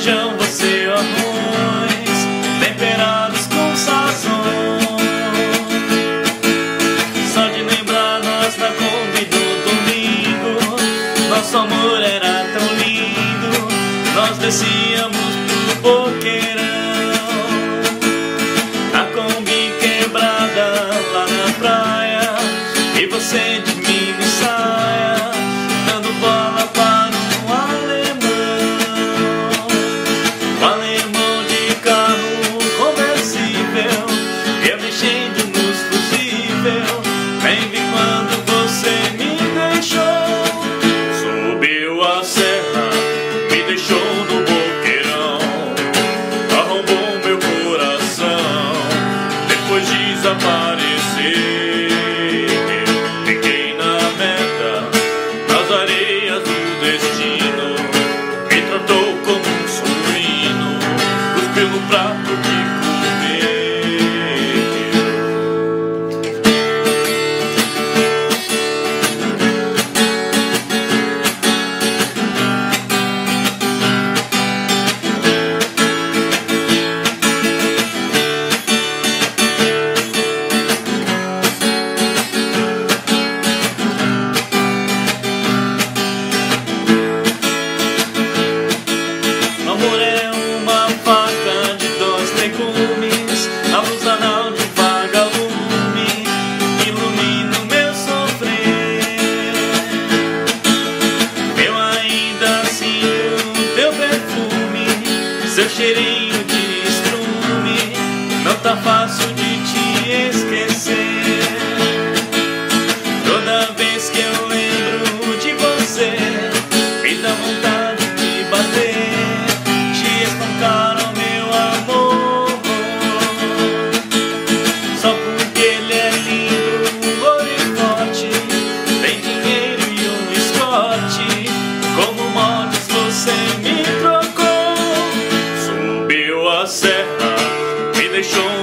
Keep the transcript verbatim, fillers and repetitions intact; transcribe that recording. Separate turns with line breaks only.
feijão, você o arroz, temperados com sazon. Só de lembrar nós na Kombi do domingo, nosso amor era tão lindo, nós descíamos pro boqueirão. A Kombi quebrada lá na praia, e você de mini saia, dando bola para um alemão. Um alemão de carro conversível, eu mexendo nos fusível. Nem vi quando você me deixou. Subiu a serra, me deixou no boqueirão, arrombou meu coração, depois desapareceu. Fiquei na meta, nas areias do destino, me tratou como um sobrinno, cuspiu no prato que comeu. Amor é uma faca de dois legumes, a luz anal de vagalume ilumina o meu sofrer. Eu ainda sinto teu perfume, seu cheirinho de estrume, não tá fácil de te esquecer. Toda vez que eu lembro de você, me dá vontade de bater, espancaram meu amor, só porque ele é lindo, louro e forte, tem dinheiro e um escote. Como moldes você me trocou. Subiu a serra, me deixou